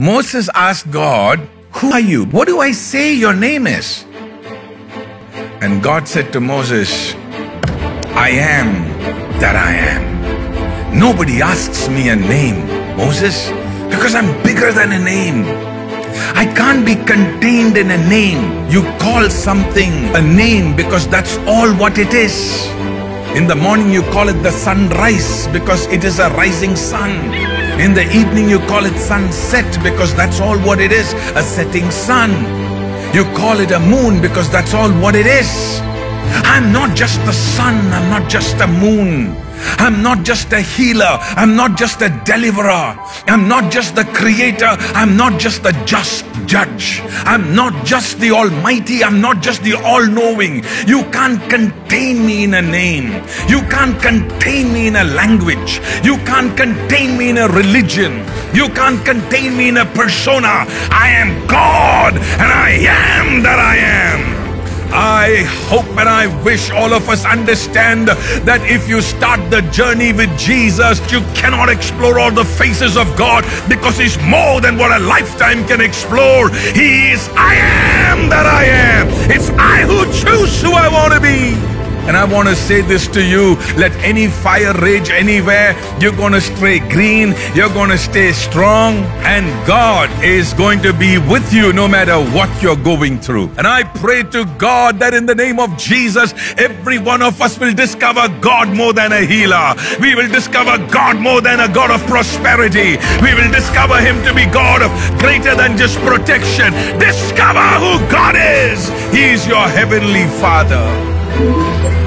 Moses asked God, "Who are you? What do I say your name is?" And God said to Moses, "I am that I am." Nobody asks me a name, Moses, because I'm bigger than a name. I can't be contained in a name. You call something a name because that's all what it is. In the morning you call it the sunrise because it is a rising sun. In the evening you call it sunset because that's all what it is, a setting sun. You call it a moon because that's all what it is. I'm not just the sun, I'm not just a moon. I'm not just a healer, I'm not just a deliverer, I'm not just the creator, I'm not just the just judge, I'm not just the almighty, I'm not just the all-knowing. You can't contain me in a name. You can't contain me in a language. You can't contain me in a religion. You can't contain me in a persona. I am God and I am that I am. I hope and I wish all of us understand that if you start the journey with Jesus, you cannot explore all the faces of God because He's more than what a lifetime can explore. He is I am that I am. It's I who choose who I want to be. And I want to say this to you, let any fire rage anywhere, you're going to stay green, you're going to stay strong, and God is going to be with you no matter what you're going through. And I pray to God that in the name of Jesus, every one of us will discover God more than a healer. We will discover God more than a God of prosperity. We will discover Him to be God of greater than just protection. Discover who God is. He is your heavenly Father.